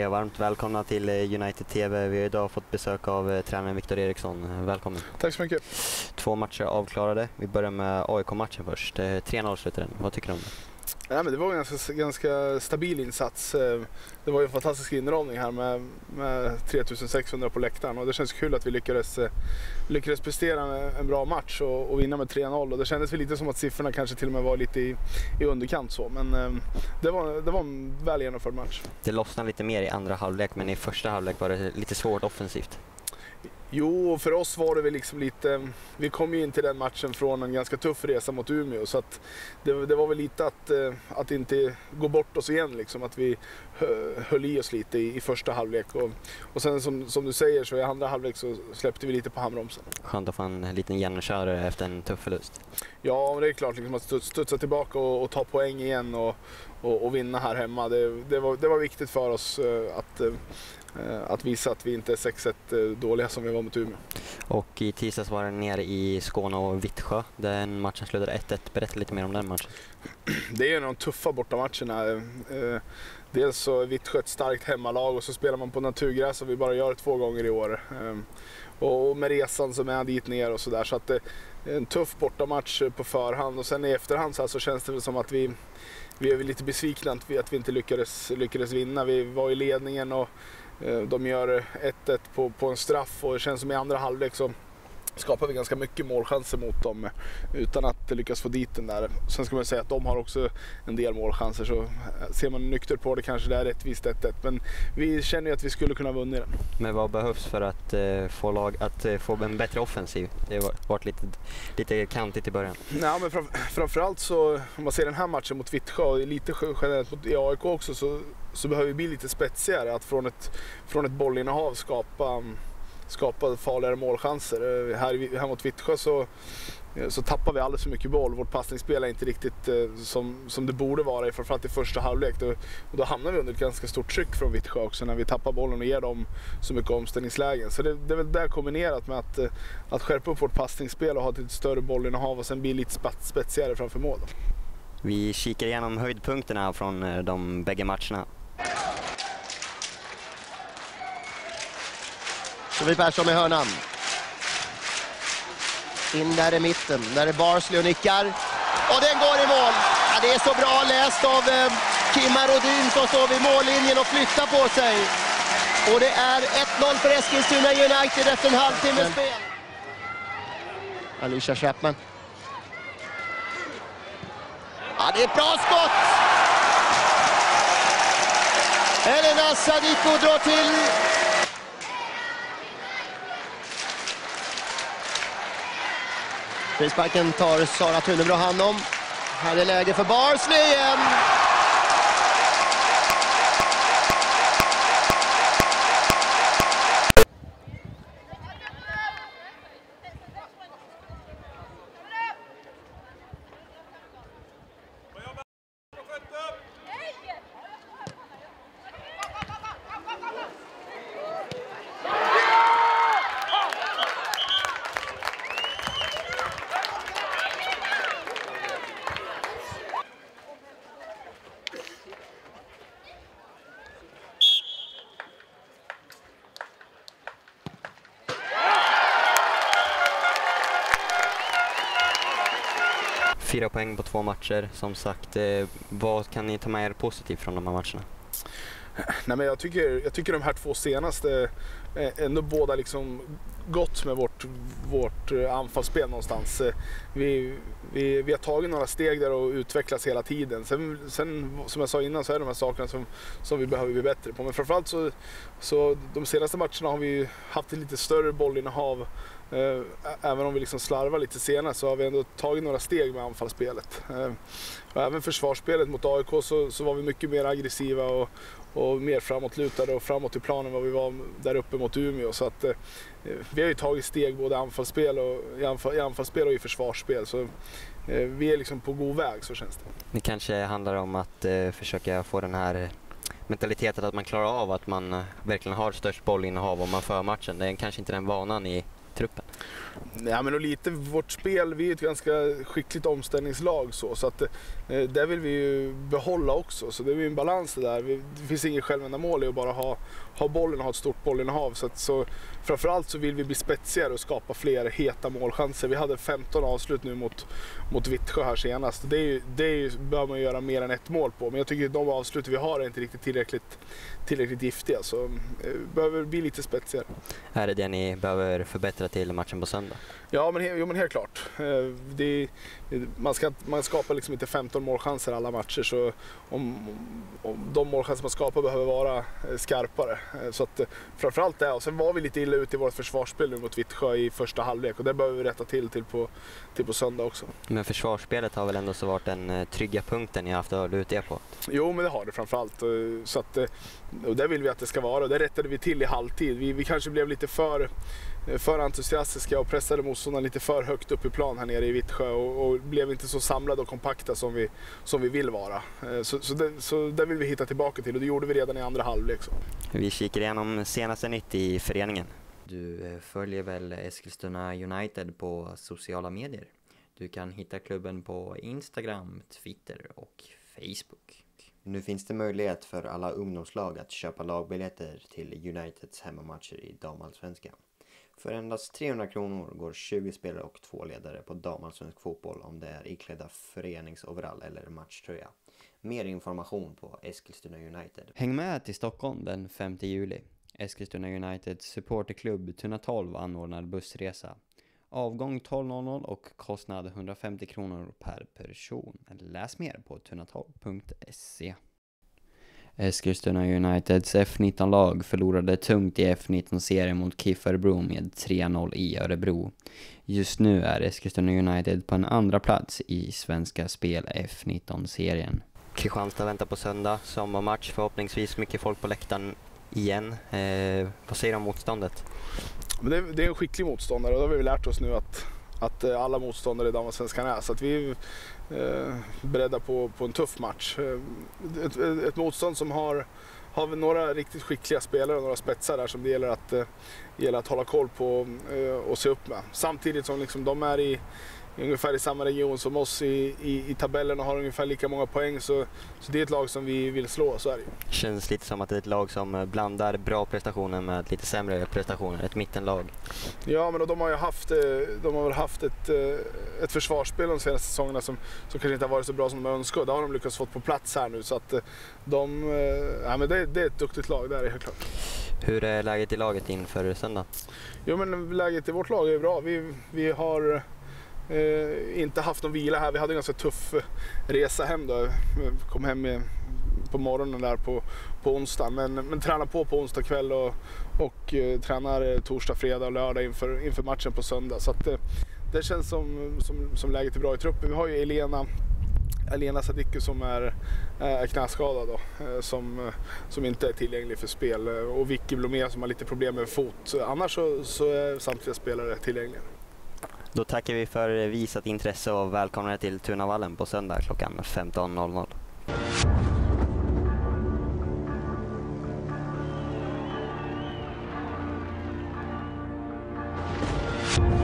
varmt välkomna till United TV. Vi har idag fått besök av tränaren Viktor Eriksson. Välkommen. Tack så mycket. 2 matcher avklarade. Vi börjar med AIK-matchen först. 3-0 slutade den. Vad tycker du om det? Ja, men det var en ganska stabil insats. Det var ju en fantastisk inramning här med 3600 på läktaren. Och det känns kul att vi lyckades prestera en bra match och vinna med 3-0. Och det kändes väl lite som att siffrorna kanske till och med var lite i underkant så. Men det var en väl genomförd match. Det lossnade lite mer i andra halvlek, men i första halvlek var det lite svårt offensivt. Jo, för oss var det väl liksom lite... Vi kom ju in till den matchen från en ganska tuff resa mot Umeå, så att det var väl lite att inte gå bort oss igen liksom, att vi höll i oss lite i första halvlek och sen som du säger så i andra halvlek så släppte vi lite på handbromsen. Skönt att få en liten genomkörare efter en tuff förlust. Ja, men det är klart liksom, att studsa tillbaka och ta poäng igen och vinna här hemma. Det var viktigt för oss att visa att vi inte är 6-1 dåliga som vi var mot Umeå. Och i tisdags var det nere i Skåne och Vittsjö. Den matchen slutade 1-1. Berätta lite mer om den matchen. Det är en av de tuffa bortamatcherna. Dels så är Vittsjö ett starkt hemmalag och så spelar man på naturgräs och vi bara gör det 2 gånger i år. Och med resan som är dit ner och sådär. Så att det är en tuff bortamatch på förhand och sen i efterhand så känns det väl som att vi är lite besvikna att vi inte lyckades vinna. Vi var i ledningen och de gör 1-1 på en straff och det känns som i andra halvlek så skapar vi ganska mycket målchanser mot dem utan att lyckas få dit den där. Sen ska man säga att de har också en del målchanser, så ser man nykter på det kanske det är rättvist 1-1, men vi känner ju att vi skulle kunna vinna den. Men vad behövs för att få en bättre offensiv? Det har varit lite kantigt i början. Ja, men framförallt så om man ser den här matchen mot Vittsjö och lite generellt mot AIK också så behöver vi bli lite spetsigare, att från ett bollinnehav skapa farligare målchanser. Här mot Vittsjö så tappar vi alldeles för mycket boll. Vårt passningsspel är inte riktigt som det borde vara, framförallt i första halvlek. Då hamnar vi under ett ganska stort tryck från Vittsjö också när vi tappar bollen och ger dem så mycket omställningslägen. Så det är väl där kombinerat med att skärpa upp vårt passningsspel och ha ett större bollinnehav och sen bli lite spetsigare framför mål. Vi kikar igenom höjdpunkterna från de bägge matcherna. Sofie Persson med hörnan. In där i mitten. Där är Barsley och nickar. Och den går i mål. Ja, det är så bra läst av Kimma Rodin som står vid mållinjen och flyttar på sig. Och det är 1-0 för Eskilstuna United efter en halvtimme spel. Alicia Chapman. Ja, det är ett bra skott! Elena Sadiko drar till. Frisparken tar Sara Thunebro hand om. Här är läge för Barsley igen. Fyra poäng på 2 matcher. Som sagt, vad kan ni ta med er positivt från de här matcherna? Nej, men jag tycker de här 2 senaste ändå båda liksom gott med vårt anfallsspel någonstans. Vi har tagit några steg där och utvecklats hela tiden. Sen som jag sa innan så är de här sakerna som vi behöver bli bättre på. Men framförallt så de senaste matcherna har vi haft ett lite större bollinnehav. Även om vi liksom slarvar lite senare så har vi ändå tagit några steg med anfallsspelet. Och även försvarsspelet mot AIK så var vi mycket mer aggressiva och mer framåtlutade och framåt i planen vad vi var där uppe mot Umeå. Så att vi har ju tagit steg både i anfallsspel och i försvarsspel. Så vi är liksom på god väg, så känns det. Det kanske handlar om att försöka få den här mentaliteten att man klarar av att man verkligen har störst bollinnehav om man för matchen. Det är kanske inte den vanan i truppen? Ja, men och lite vårt spel, vi är ett ganska skickligt omställningslag så att där vill vi ju behålla också, så det är ju en balans det där. Det finns ingen självändamål i att bara ha bollen och ha ett stort bollinnehav, så framförallt så vill vi bli spetsigare och skapa fler heta målchanser. Vi hade 15 avslut nu mot Vittsjö här senast. Det bör man göra mer än ett mål på, men jag tycker att de avslut vi har är inte riktigt tillräckligt giftiga, så behöver bli lite spetsigare. Är det ni behöver förbättra till matchen på söndag? Ja, men helt klart. Man skapar liksom inte 15 målchanser alla matcher, så om de målchanser man skapar behöver vara skarpare. Så att framförallt det, och sen var vi lite illa ute i vårt försvarsspel nu mot Vittsjö i första halvlek, och det behöver vi rätta till på söndag också. Men försvarsspelet har väl ändå så varit den trygga punkten ni har haft att luta er på? Jo, men det har det framförallt. Så att, och det vill vi att det ska vara, och det rättade vi till i halvtid. Vi kanske blev lite för entusiastiska och pressade motståndarna lite för högt upp i plan här nere i Vittsjö, och blev inte så samlade och kompakta som vi vill vara. Så det vill vi hitta tillbaka till, och det gjorde vi redan i andra halvlek. Vi kikar igenom senaste nytt i föreningen. Du följer väl Eskilstuna United på sociala medier? Du kan hitta klubben på Instagram, Twitter och Facebook. Nu finns det möjlighet för alla ungdomslag att köpa lagbiljetter till Uniteds hemmamatcher i damallsvenskan. För endast 300 kronor går 20 spelare och 2 ledare på damallsvensk fotboll om det är iklädda föreningsoverall eller matchtröja. Mer information på Eskilstuna United. Häng med till Stockholm den 5 juli. Eskilstuna Uniteds supporterklubb Tuna 12 anordnar bussresa. Avgång 12.00 och kostnad 150 kronor per person. Läs mer på tuna12.se. Eskilstuna Uniteds F19-lag förlorade tungt i F19-serien mot KIF Örebro med 3-0 i Örebro. Just nu är Eskilstuna United på en andra plats i Svenska Spel F19-serien. Kristianstad väntar på söndag, sommarmatch, förhoppningsvis mycket folk på läktaren igen. Vad säger du om motståndet? Men det är en skicklig motståndare, och då har vi lärt oss nu att alla motståndare i damallsvenskan är. Så att vi är beredda på en tuff match. Ett motstånd som har några riktigt skickliga spelare och några spetsar där som det gäller att hålla koll på och se upp med. Samtidigt som liksom de är ungefär i samma region som oss i tabellen och har ungefär lika många poäng, så det är ett lag som vi vill slå, så är det. Känns lite som att det är ett lag som blandar bra prestationer med lite sämre prestationer, ett mittenlag. Ja, men de har haft ett försvarsspel de senaste säsongerna som kanske inte har varit så bra som de önskar. Det har de lyckats få på plats här nu, så att men det är ett duktigt lag, det är helt klart. Hur är läget i laget inför söndag? Jo, men läget i vårt lag är bra. Vi har inte haft någon vila här. Vi hade en ganska tuff resa hem då. Kom hem på morgonen där på onsdag, men tränar på onsdag kväll och tränar torsdag, fredag och lördag inför matchen på söndag. Så att det känns som läget är bra i truppen. Vi har ju Elena Sadiku som är knäskadad då, som inte är tillgänglig för spel, och Vicky Blomé som har lite problem med fot. Annars så är samtliga spelare tillgängliga. Då tackar vi för visat intresse och välkomna till Tunavallen på söndag klockan 15.00.